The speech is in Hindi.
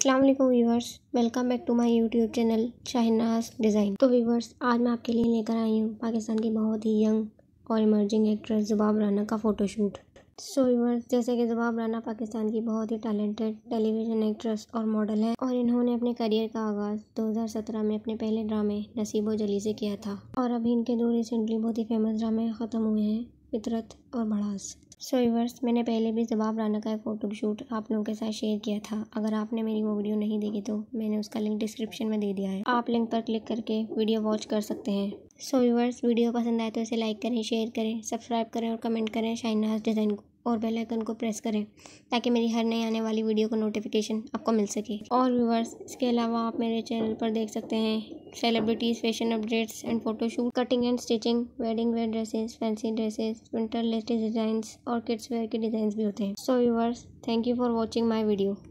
अस्सलाम वालेकुम viewers, welcome back to my YouTube channel Shahinaz design. तो व्यूवर्स, आज मैं आपके लिए लेकर आई हूँ पाकिस्तान की बहुत ही यंग और इमर्जिंग एक्ट्रेस ज़ुबाब राना का फ़ोटोशूट। सो व्यूवर्स, जैसे कि ज़ुबाब राना पाकिस्तान की बहुत ही टैलेंटेड टेलीविज़न एक्ट्रेस और मॉडल है और इन्होंने अपने करियर का आगाज़ 2017 में अपने पहले ड्रामे नसीबो जली से किया था और अभी इनके दो रिसेंटली बहुत ही फेमस ड्रामे ख़त्म हुए हैं, फितरत और भड़ास। सो व्यूवर्स, मैंने पहले भी ज़ुबाब राना का एक फ़ोटो शूट आप लोगों के साथ शेयर किया था। अगर आपने मेरी वो वीडियो नहीं देखी तो मैंने उसका लिंक डिस्क्रिप्शन में दे दिया है, आप लिंक पर क्लिक करके वीडियो वॉच कर सकते हैं। सो व्यूवर्स, वीडियो पसंद आए तो इसे लाइक करें, शेयर करें, सब्सक्राइब करें और कमेंट करें शाहिनाज डिज़ाइन को और बेल आइकन को प्रेस करें ताकि मेरी हर नई आने वाली वीडियो को नोटिफिकेशन आपको मिल सके। और व्यूवर्स, इसके अलावा आप मेरे चैनल पर देख सकते हैं celebrities fashion updates and photoshoot, cutting and stitching, wedding wear dresses, fancy dresses, winter latest designs और किड्स वेयर के डिज़ाइंस भी होते हैं। So viewers, thank you for watching my video.